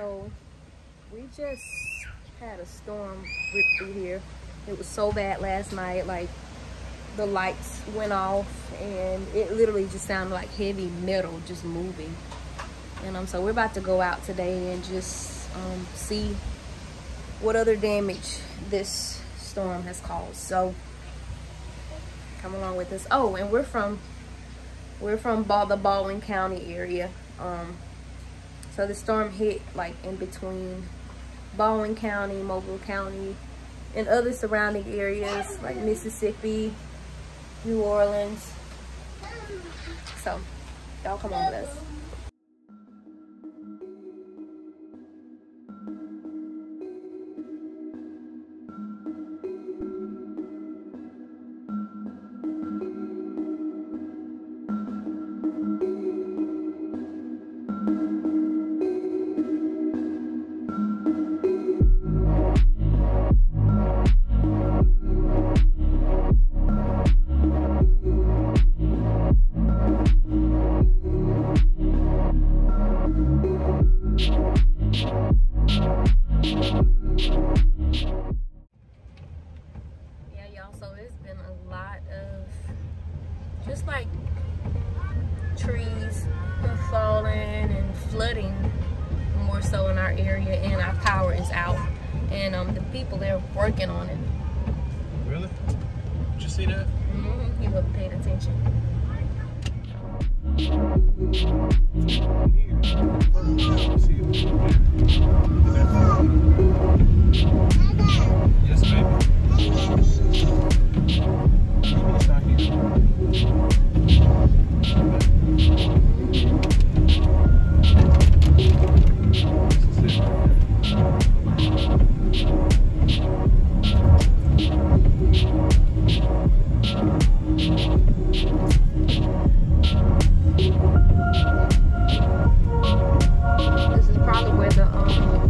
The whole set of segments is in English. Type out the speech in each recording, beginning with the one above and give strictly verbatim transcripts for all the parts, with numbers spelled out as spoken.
So we just had a storm rip through here. It was so bad last night, like the lights went off and it literally just sounded like heavy metal just moving. And um, so we're about to go out today and just um, see what other damage this storm has caused. So come along with us. Oh, and we're from we're from Bal the Baldwin County area. Um, so the storm hit like in between Baldwin County, Mobile County, and other surrounding areas like Mississippi, New Orleans. So y'all come on with us. Just like trees falling and flooding more so in our area, and our power is out, and um the people, they're working on it. Really? Did you see that? Mm-hmm. He wasn't paying attention. Yes, baby. It's not here. This is probably where the um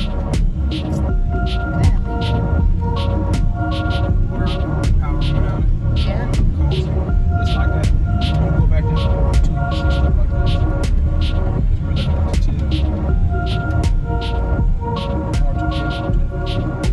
yeah. It's like that. I'm gonna go back there two years and stuff like that. It's really hard to tell. Hard to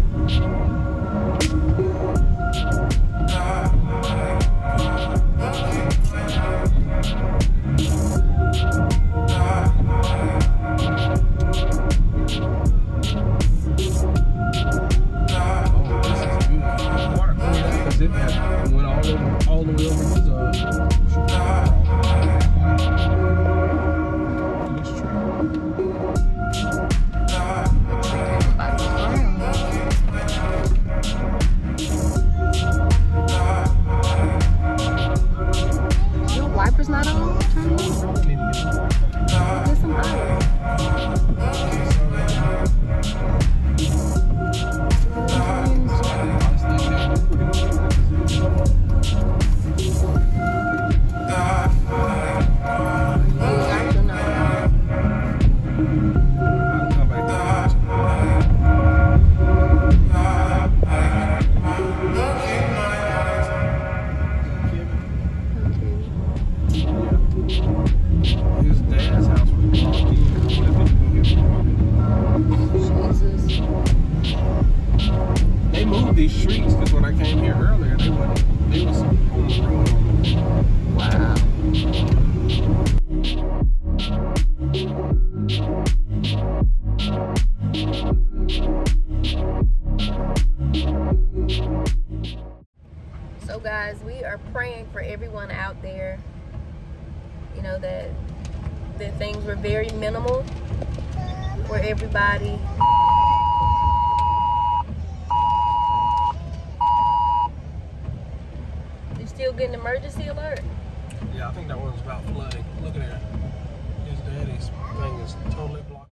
these streets, because when I came here earlier, they were they was on the road on the wow. So guys, we are praying for everyone out there, you know, that that things were very minimal for everybody. Still getting emergency alert? Yeah, I think that one was about flooding. Look at that. His daddy's thing is totally blocked.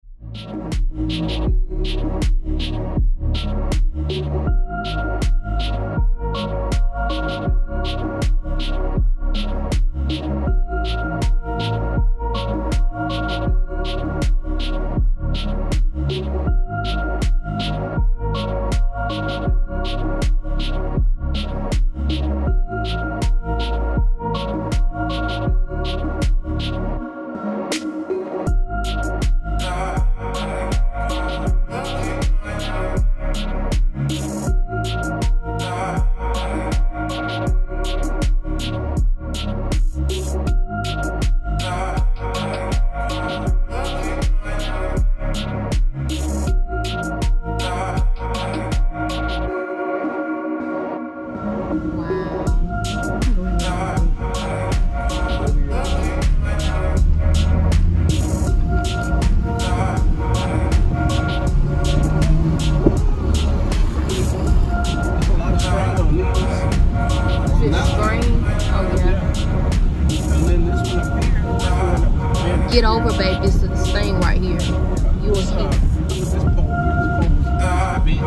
Get over, baby. It's this thing right here. You will see. This pole, this pole was bent.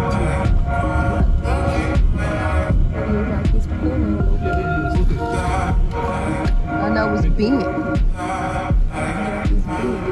Like it's pulling a little bit. Yeah, it is. Look at it. I know it's bent. It's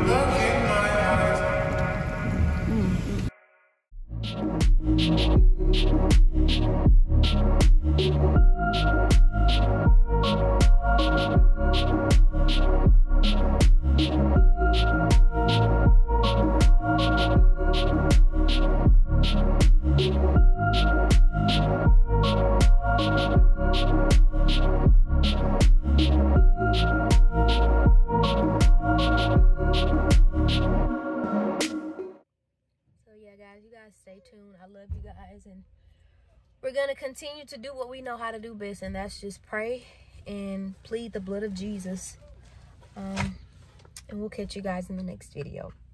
stay tuned. I love you guys, and we're gonna continue to do what we know how to do best, and that's just pray and plead the blood of Jesus. Um, and we'll catch you guys in the next video.